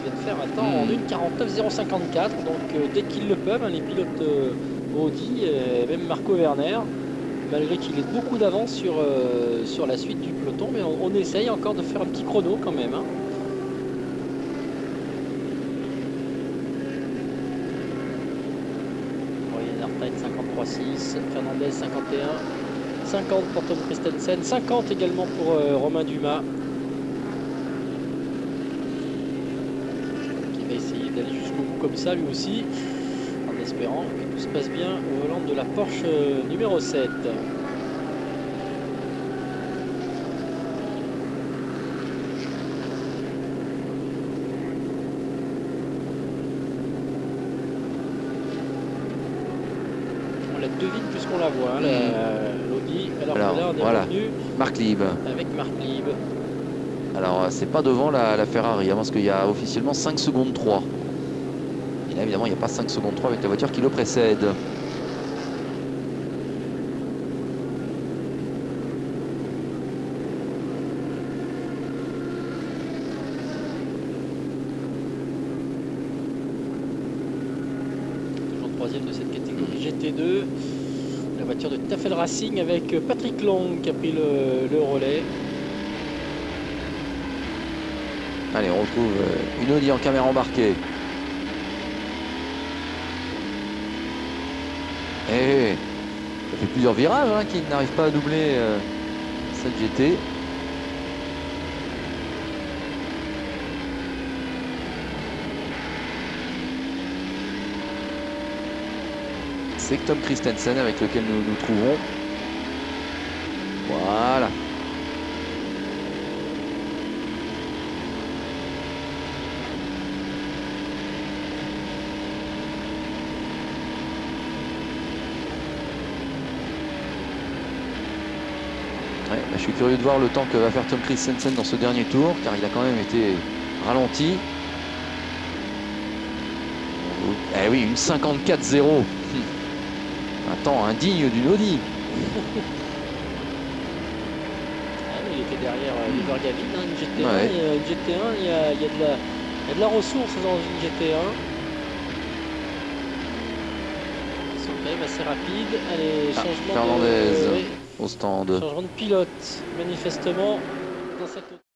vient de faire un temps en 1:49,054. Donc dès qu'ils le peuvent, hein, les pilotes Audi, même Marco Werner, malgré qu'il ait beaucoup d'avance sur la suite du peloton, mais on essaye encore de faire un petit chrono quand même. Hein. Artain 53,6, Fernandez 51, 50 pour Tom Christensen, 50 également pour Romain Dumas, qui va essayer d'aller jusqu'au bout comme ça lui aussi, en espérant que tout se passe bien au volant de la Porsche numéro 7. On la devine plus qu'on la voit, hein, l'Audi, alors que là on est revenu Marc Lieb. avec Marc Lieb. Alors c'est pas devant la Ferrari, hein, parce qu'il y a officiellement 5 secondes 3. Et là évidemment il n'y a pas 5 secondes 3 avec la voiture qui le précède. Toujours troisième de cette catégorie GT2. La voiture de Tafel Racing avec Patrick Long qui a pris le relais. Allez, on retrouve une Audi en caméra embarquée. Et ça fait plusieurs virages hein, qui n'arrivent pas à doubler cette GT. C'est Tom Christensen avec lequel nous nous trouvons. Voilà. Ouais, je suis curieux de voir le temps que va faire Tom Christensen dans ce dernier tour, car il a quand même été ralenti. Eh oui, une 54-0. Un temps indigne d'une Audi. Il était derrière Livergavin, hein, une GT1. Ouais. Une GT1, il y a de la ressource dans une GT1. Ils sont quand même assez rapides. Allez, changement Fernandez oui, au stand. changement de pilote, manifestement, dans cette